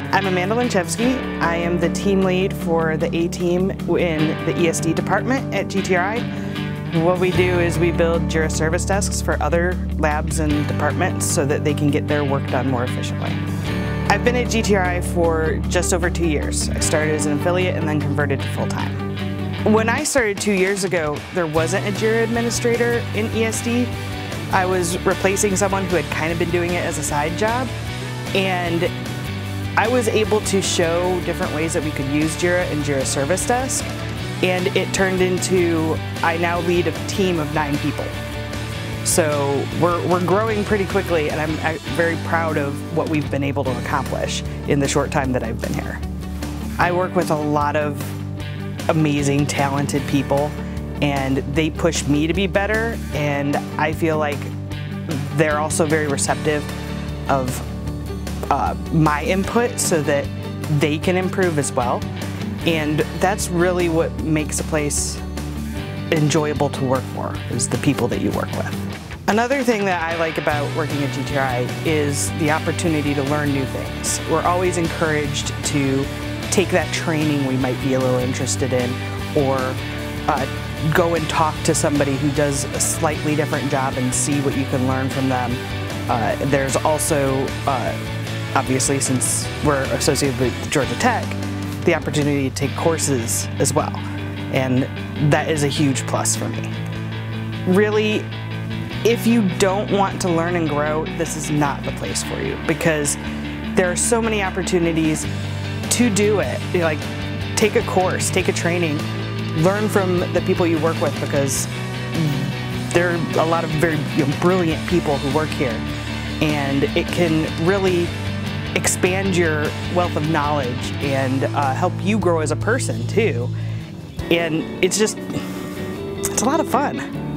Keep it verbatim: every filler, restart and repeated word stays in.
I'm Amanda Lenczewski. I am the team lead for the A team in the E S D department at G T R I. What we do is we build Jira service desks for other labs and departments so that they can get their work done more efficiently. I've been at G T R I for just over two years. I started as an affiliate and then converted to full-time. When I started two years ago, there wasn't a Jira administrator in E S D. I was replacing someone who had kind of been doing it as a side job, and I was able to show different ways that we could use Jira and Jira Service Desk, and it turned into, I now lead a team of nine people. So we're, we're growing pretty quickly, and I'm very proud of what we've been able to accomplish in the short time that I've been here. I work with a lot of amazing, talented people, and they push me to be better, and I feel like they're also very receptive of uh, my input so that they can improve as well. And that's really what makes a place enjoyable to work for, is the people that you work with. Another thing that I like about working at G T R I is the opportunity to learn new things. We're always encouraged to take that training we might be a little interested in, or uh, go and talk to somebody who does a slightly different job and see what you can learn from them. Uh, there's also, uh, obviously since we're associated with Georgia Tech, the opportunity to take courses as well. And that is a huge plus for me. Really, if you don't want to learn and grow, this is not the place for you, because there are so many opportunities to do it. You know, like, take a course, take a training, learn from the people you work with, because there are a lot of very you know, brilliant people who work here, and it can really expand your wealth of knowledge and uh, help you grow as a person too. And it's just, it's a lot of fun.